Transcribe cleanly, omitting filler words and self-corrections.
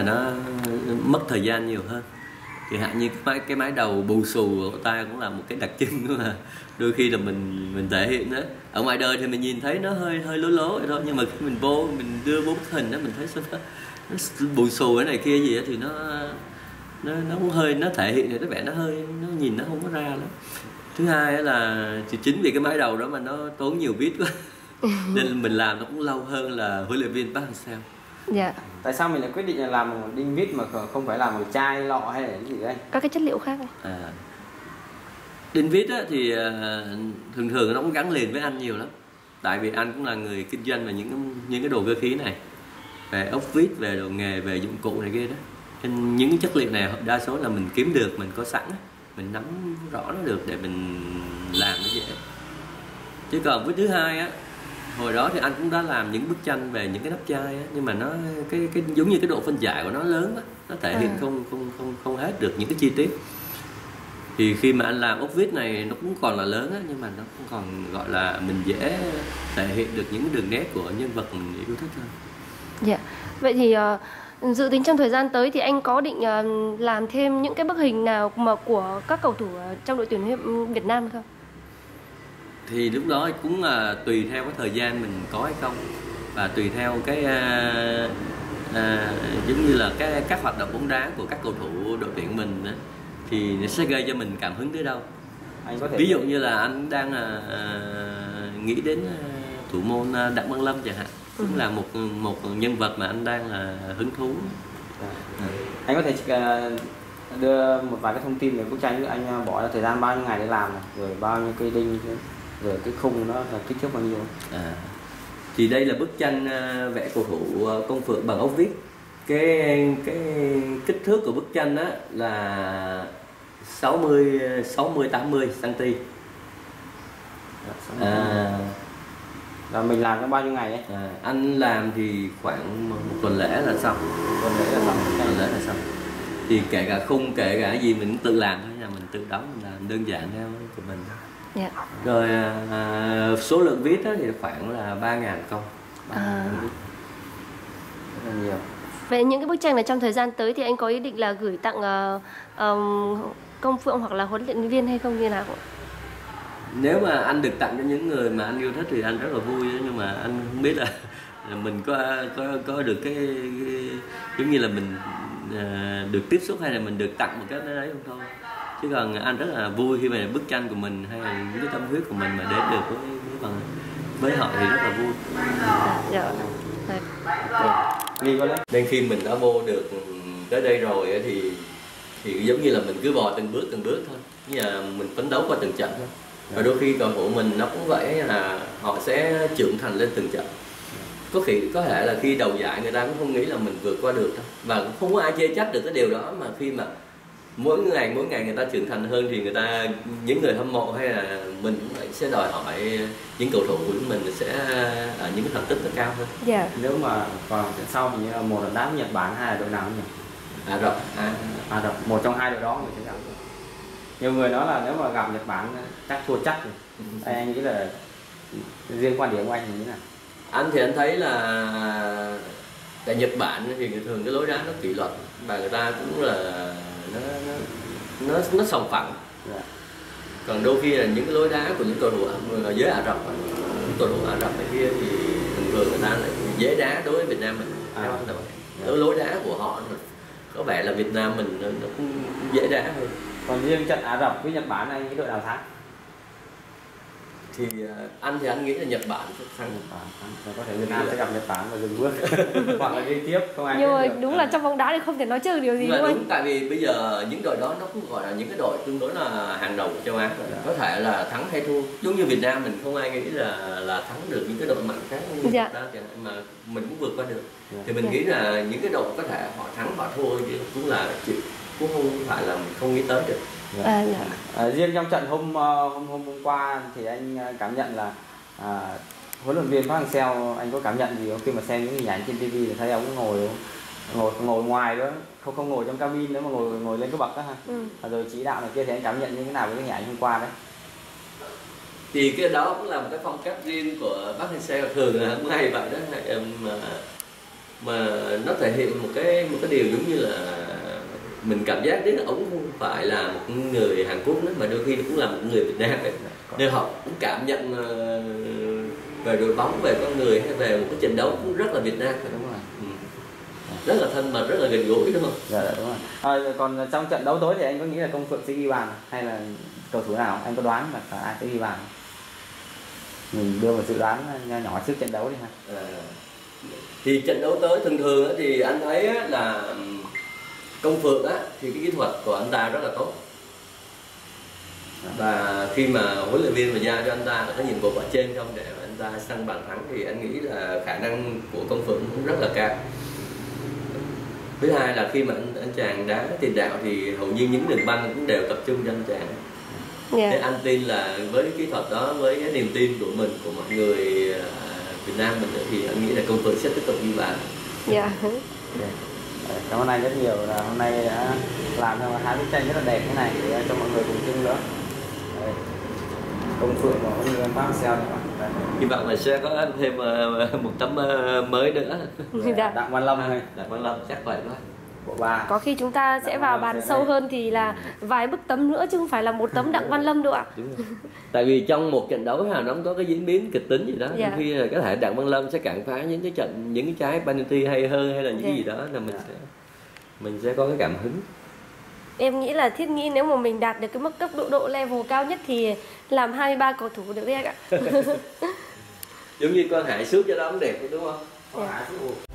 là nó mất thời gian nhiều hơn. Thì hạn như cái mái đầu bù xù của ta cũng là một cái đặc trưng mà đôi khi là mình thể hiện đó. Ở ngoài đời thì mình nhìn thấy nó hơi lố lố vậy thôi, nhưng mà khi mình đưa vô bức hình đó mình thấy sao nó bù xù cái này kia gì đó, thì nó cũng hơi, nó thể hiện cái vẻ nó nhìn nó không có ra lắm. Thứ hai là chỉ chính vì cái mái đầu đó mà nó tốn nhiều viết quá nên mình làm nó cũng lâu hơn là huấn luyện viên Park Hang-seo. Dạ. Tại sao mình lại quyết định là làm một đinh vít mà không phải làm một chai lọ hay là cái gì đấy? Các cái chất liệu khác này. Đinh vít á, thì thường nó cũng gắn liền với anh nhiều lắm. Tại vì anh cũng là người kinh doanh về những cái đồ cơ khí này, về ốc vít, về đồ nghề, về dụng cụ này kia đó. Nên những cái chất liệu này đa số là mình kiếm được, mình có sẵn, mình nắm rõ nó được để mình làm nó dễ. Chứ còn với thứ hai á, hồi đó thì anh cũng đã làm những bức tranh về những cái nắp chai á, nhưng mà nó cái giống như cái độ phân giải của nó lớn á, nó thể hiện không hết được những cái chi tiết. Thì khi mà anh làm ốc vít này nó cũng còn là lớn á, nhưng mà nó cũng còn gọi là mình dễ thể hiện được những cái đường nét của nhân vật mình yêu thích hơn. Dạ. Vậy thì dự tính trong thời gian tới thì anh có định làm thêm những cái bức hình nào mà của các cầu thủ trong đội tuyển Việt Nam không? Thì lúc đó cũng tùy theo cái thời gian mình có hay không, và tùy theo cái giống như là các hoạt động bóng đá của các cầu thủ đội tuyển mình đó, thì nó sẽ gây cho mình cảm hứng tới đâu. Anh có thể ví dụ như là anh đang nghĩ đến thủ môn Đặng Văn Lâm chẳng hạn, cũng là một nhân vật mà anh đang là hứng thú. Anh có thể đưa một vài cái thông tin về bức tranh, anh bỏ ra thời gian bao nhiêu ngày để làm này, rồi bao nhiêu cây đinh, rồi cái khung nó là kích thước bao nhiêu? Thì đây là bức tranh vẽ cầu thủ Công Phượng bằng ốc vít. Cái kích thước của bức tranh đó là 60 80 cm. Rồi mình làm trong bao nhiêu ngày ấy? Anh làm thì khoảng một tuần lễ là xong. Tuần lễ là xong. Thì kể cả khung, kể cả gì mình cũng tự làm thôi, là mình tự đóng, mình làm đơn giản theo của mình. Yeah. Rồi số lượng viết thì khoảng là 3.000 công. Rất là nhiều. Vậy những cái bức tranh này trong thời gian tới thì anh có ý định là gửi tặng Công Phượng hoặc là huấn luyện viên hay không, như nào? Nếu mà anh được tặng cho những người mà anh yêu thích thì anh rất là vui, nhưng mà anh không biết là mình có được cái giống như là mình được tiếp xúc hay là mình được tặng một cái đấy không thôi. Chứ còn anh rất là vui khi mà bức tranh của mình hay là những cái tâm huyết của mình mà đến được với họ thì rất là vui. Dạ. Nên khi mình đã vô được tới đây rồi thì giống như là mình cứ bò từng bước thôi, như là mình phấn đấu qua từng trận thôi. Và đôi khi cầu thủ mình nó cũng vậy, là họ sẽ trưởng thành lên từng trận. Có thể là khi đầu giải người ta cũng không nghĩ là mình vượt qua được đâu, và cũng không có ai chê trách được cái điều đó. Mà khi mà mỗi ngày người ta trưởng thành hơn thì những người hâm mộ hay là mình cũng sẽ đòi hỏi những cầu thủ của mình sẽ ở những cái thành tích nó cao hơn. Yeah. Nếu mà còn sau thì như là một là đá với Nhật Bản, hai là đội nào nhỉ? Ả Rập, một trong hai đội đó mình sẽ gặp. Nhiều người nói là nếu mà gặp Nhật Bản chắc thua chắc rồi. Anh nghĩ là riêng quan điểm của anh thì như thế nào? Anh thì anh thấy là tại Nhật Bản thì thường cái lối đá nó kỷ luật, và người ta cũng là nó sòng phẳng. Còn đôi khi là những cái lối đá của những cầu thủ ở giới Ả Rập, những cầu thủ Ả Rập này kia thì thường người ta lại dễ đá đối với Việt Nam mình. Lối đá của họ có vẻ là Việt Nam mình nó cũng dễ đá hơn. Còn riêng trận Ả Rập với Nhật Bản anh nghĩ đội nào thắng? Thì anh nghĩ là Nhật Bản sẽ thắng. Có thể Việt Nam sẽ gặp Nhật Bản và dừng bước hoặc là đi tiếp, không ai. Nhưng mà đúng là trong bóng đá thì không thể nói trước điều gì, đúng không? Đúng, tại vì bây giờ những đội đó nó cũng gọi là những cái đội tương đối là hàng đầu của châu Á, có thể là thắng hay thua. Giống như Việt Nam mình không ai nghĩ là thắng được những cái đội mạnh khác như đó, mà mình cũng vượt qua được. Thì mình nghĩ là những cái đội có thể họ thắng họ thua cũng là chuyện, cũng không phải là mình không nghĩ tới được. Riêng trong trận hôm qua thì anh cảm nhận là huấn luyện viên Park Hang-seo, anh có cảm nhận gì không khi mà xem những hình ảnh trên TV thì thấy ông ngồi ngoài đó, không ngồi trong cabin nữa mà ngồi lên cái bậc đó ha. Rồi chỉ đạo này kia thì anh cảm nhận như thế nào với cái hình ảnh hôm qua đấy? Thì cái đó cũng là một cái phong cách riêng của Park Hang-seo, thường là không hay vậy đó. mà nó thể hiện một cái điều giống như là mình cảm giác đến là ông không phải là một người Hàn Quốc nữa, mà đôi khi cũng là một người Việt Nam ấy. Nên họ cũng cảm nhận về đội bóng, về con người hay về một cái trận đấu cũng rất là Việt Nam. Đúng rồi. Rất là thân mật, rất là gần gũi, đúng không? Dạ đúng rồi. Còn trong trận đấu tối thì anh có nghĩ là Công Phượng sẽ ghi bàn hay là cầu thủ nào anh có đoán là ai sẽ ghi bàn? Mình đưa một dự đoán nho nhỏ trước trận đấu đi ha. Thì trận đấu tới thường thường thì anh thấy là Công Phượng thì cái kỹ thuật của anh ta rất là tốt, và khi mà huấn luyện viên mà giao cho anh ta là có nhiệm vụ ở trên không để anh ta săn bàn thắng thì anh nghĩ là khả năng của Công Phượng cũng rất là cao. Thứ hai là khi mà anh chàng đá tiền đạo thì hầu như những đường banh cũng đều tập trung cho anh chàng. Thế anh tin là với cái kỹ thuật đó, với cái niềm tin của mình, của mọi người Việt Nam mình thì anh nghĩ là Công Phượng sẽ tiếp tục ghi bàn. Dạ. Cảm ơn anh rất nhiều, là hôm nay đã làm cho hai bức tranh rất là đẹp thế này để cho mọi người cùng chung nữa. Công Phượng và huấn luyện viên Park Hang-seo. Hy vọng là sẽ có thêm một tấm mới nữa. Đặng Văn Lâm này. Đặng Văn Lâm chắc vậy thôi. Bộ 3. Có khi chúng ta sẽ vào bàn sâu hơn thì là vài bức tấm nữa chứ không phải là một tấm Đặng Văn Lâm đâu ạ. Đúng rồi. Tại vì trong một trận đấu nó có cái diễn biến kịch tính gì đó, Dạ. khi là có thể Đặng Văn Lâm sẽ cản phá những cái trận, những cái trái penalty hay hơn, hay là những cái gì đó là mình sẽ có cái cảm hứng. Em nghĩ là thiết nghĩ nếu mà mình đạt được cái mức cấp độ level cao nhất thì làm 23 cầu thủ được đấy anh ạ. Giống như con Hải Sút cho đó cũng đẹp đúng không? Hải Sút.